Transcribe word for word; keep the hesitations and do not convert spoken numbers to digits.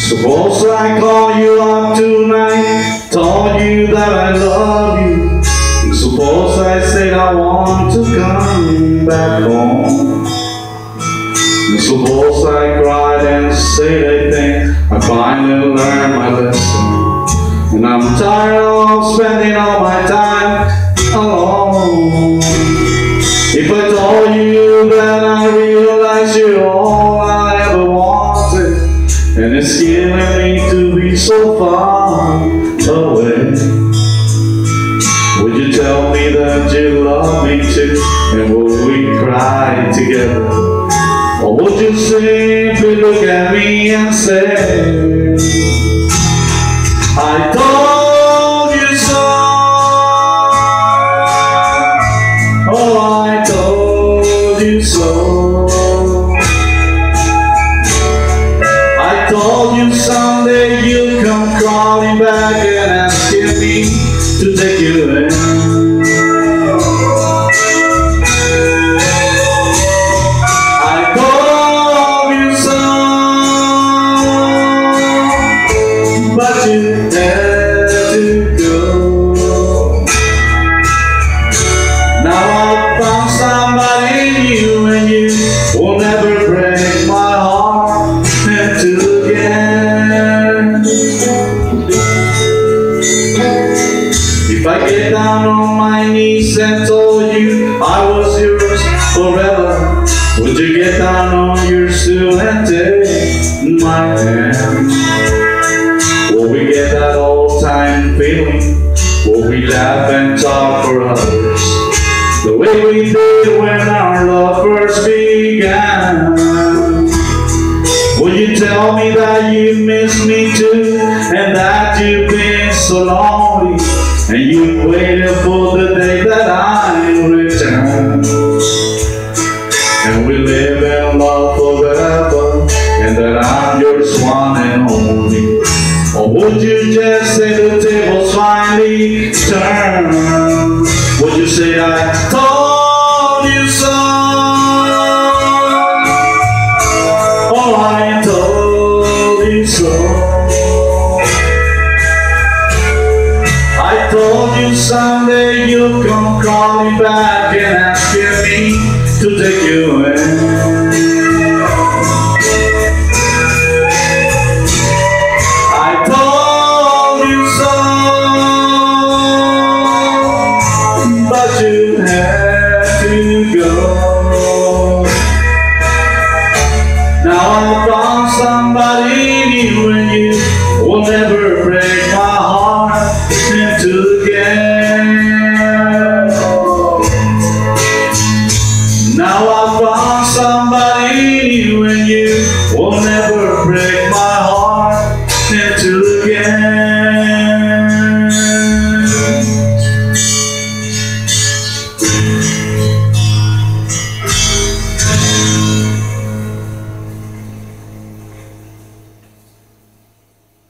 Suppose I call you up tonight, told you that I love you. Suppose I said I want to come back home. Suppose I cried and said I think I finally learned my lesson, and I'm tired of spending all my time alone. If I told you that I realize you're all I ever wanted, and it's killing me to be so far away, would you tell me that you love me too, and would we cry together? Or would you simply look at me and say, I told you so? Oh, I told you so. I told you someday you'll come crawling back and asking me to take you in. I told you so, but you had to go. Now I found somebody new, and you will never break my heart into again. If I get down on my knees and told you I was yours forever, would you get down on your stool and take my hand? Will we get that old time feeling? Will we laugh and talk for hours, the way we did when our love first began? Will you tell me that you miss me too, and that you've been so lonely, and you waited for the day that I return, and we live in love forever, and that I'm yours one and only? Or would you just say the tables finally turn? Would you say I told you so? Oh, I told you so. I told you someday you'll come crawling back and asking me to take you in. I told you so, but you had to go. Now I found somebody